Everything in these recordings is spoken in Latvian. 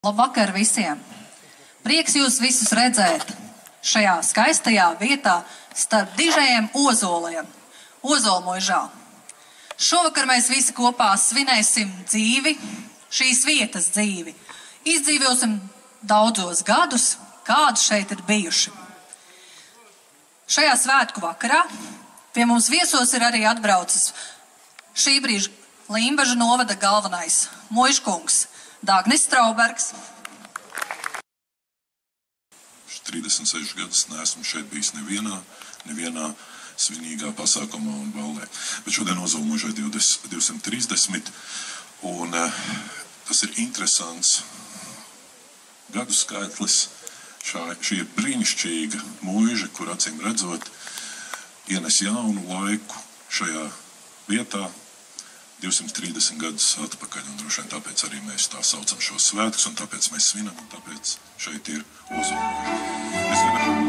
Labvakar visiem! Prieks jūs visus redzēt šajā skaistajā vietā starp dižajiem ozoliem, Ozolmuižā. Šovakar mēs visi kopā svinēsim dzīvi, šīs vietas dzīvi. Izdzīvosim daudzos gadus, kādi šeit ir bijuši. Šajā svētku vakarā pie mums viesos ir arī atbraucis šī brīža Limbažu novada galvenais muižkungs Dagnis Straubergs. 36 gadus neesmu šeit bijis nevienā svinīgā pasākumā un ballē. Bet šodien Ozolmuižai 230, un tas ir interesants gadu skaitlis. Šī ir brīnišķīga muiža, kur acīm redzot ienes jaunu laiku šajā vietā 230 gadus atpakaļ. Un droši vien tāpēc arī mēs tā saucam šos svētkus, un tāpēc mēs svinam, un tāpēc šeit ir Ozolmuiža.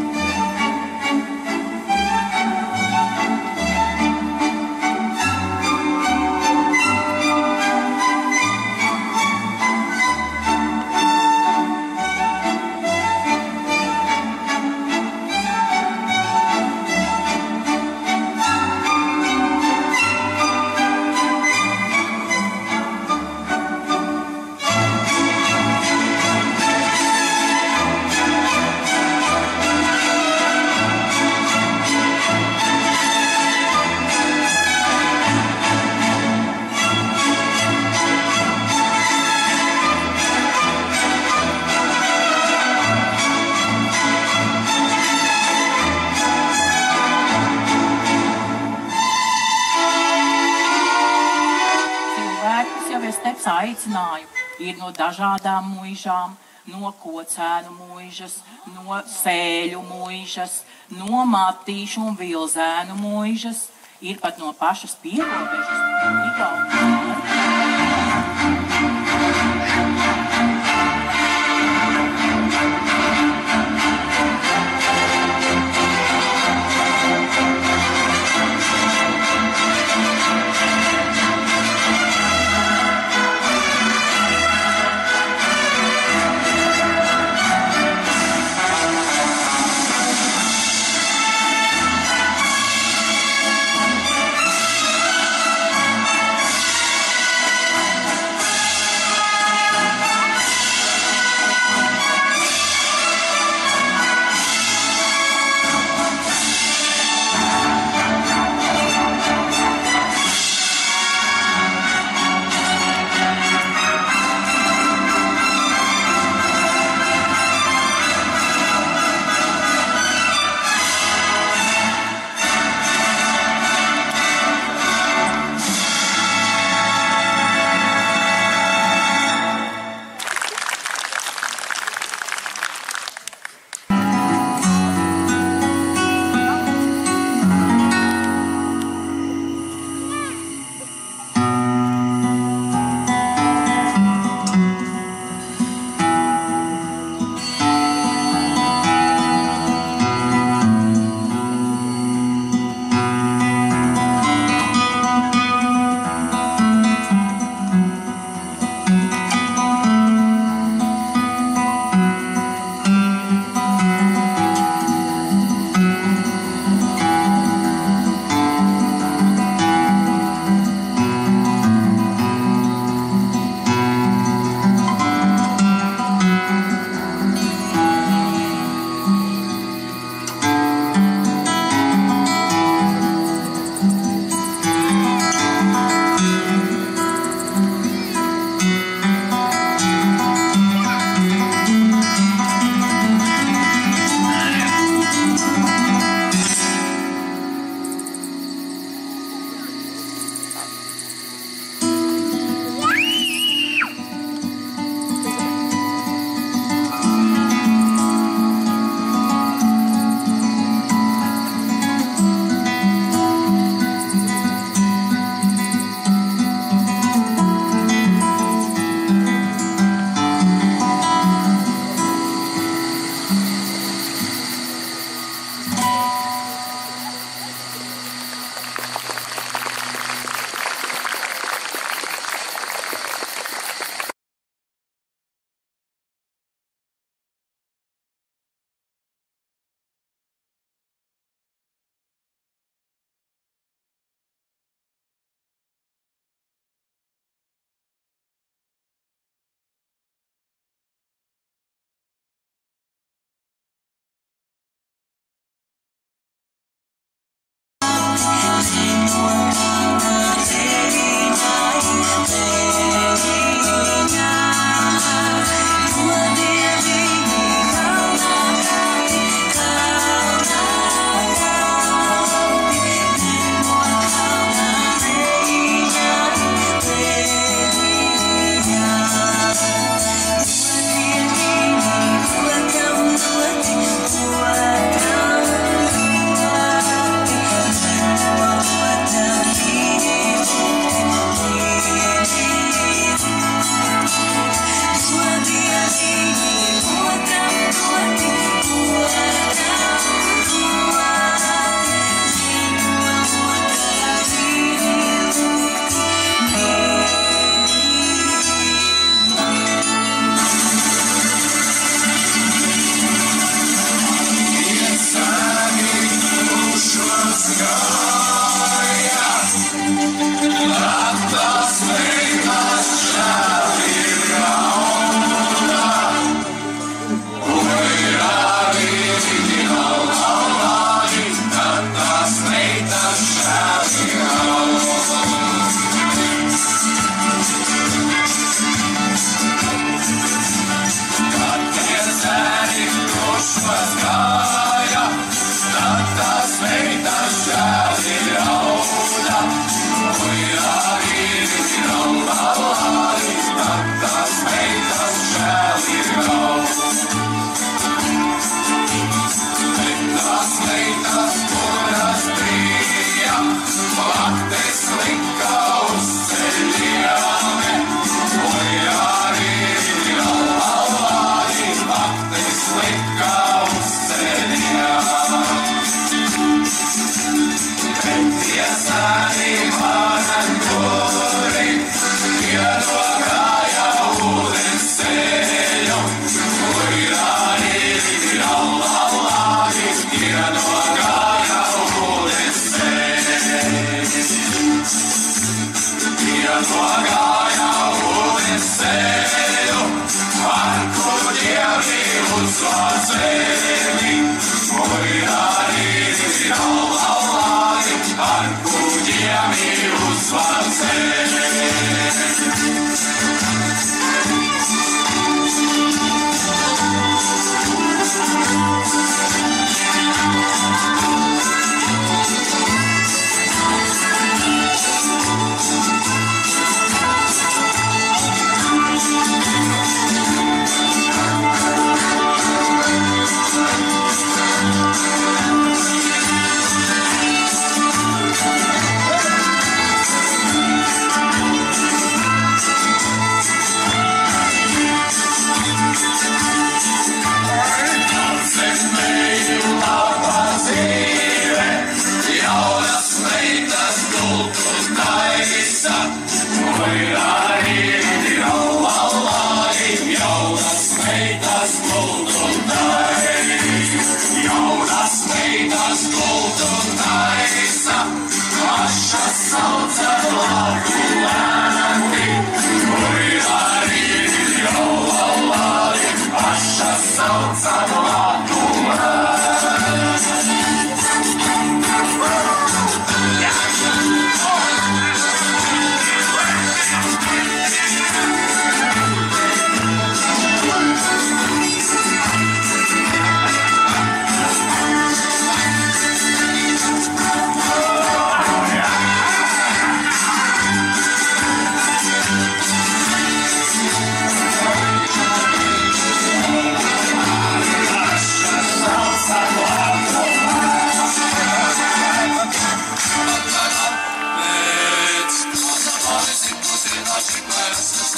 Aicināju ir no dažādām muižām, no Kocēnu muižas, no Sēļu muižas, no Matīšu un Vilzēnu muižas, ir pat no pašas pierobežas.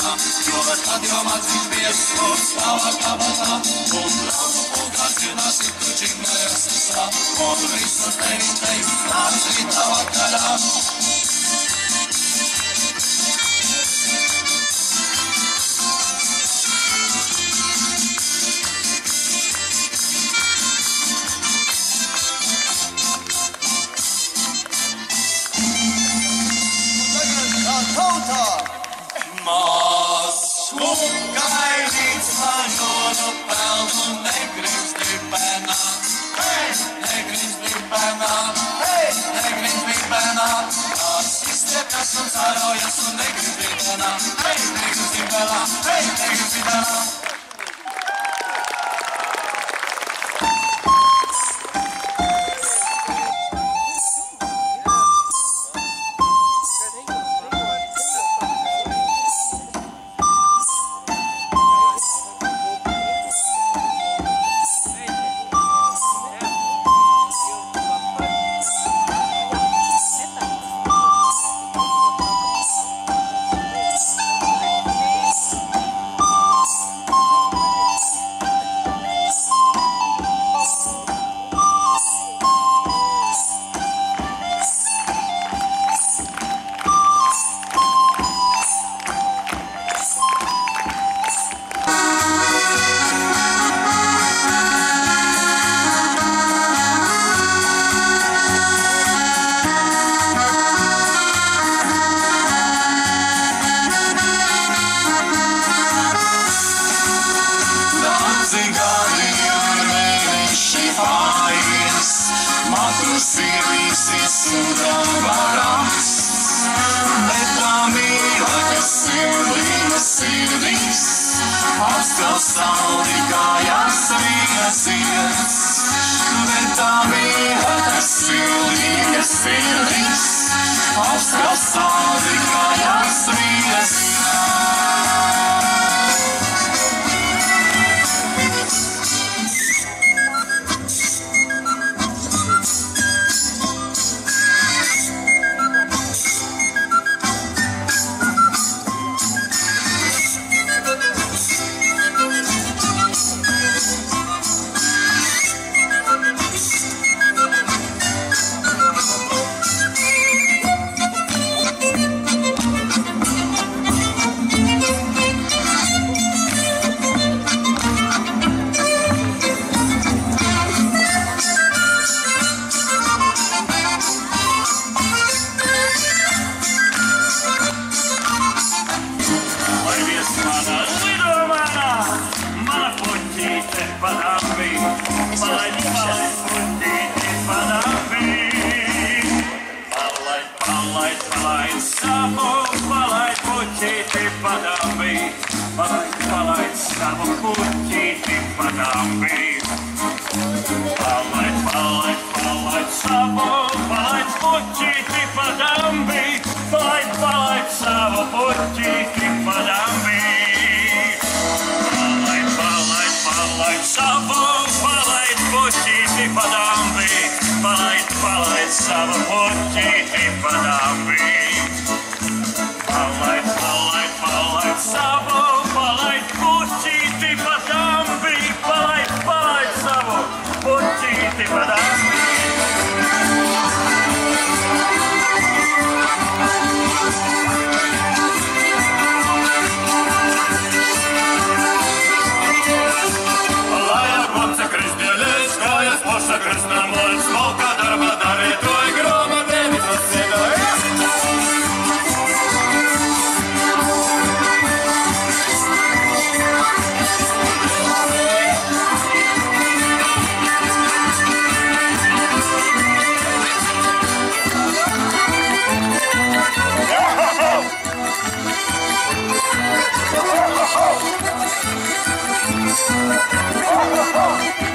kabatā, jo tad jau mācīt vies, un stāvā kabatā, un braucu pulkā cienās ir tu džinglejas sasā, un visu tevi teiks, nāc rītā vakarā. Māsu gaidīts maņonu pelnu negrims dibenā, hei, negrims dibenā, hei, negrims dibenā. Tās izstiekas un sārojas un negrims dibenā, hei, negrims dibenā, hei, negrims dibenā. Oh!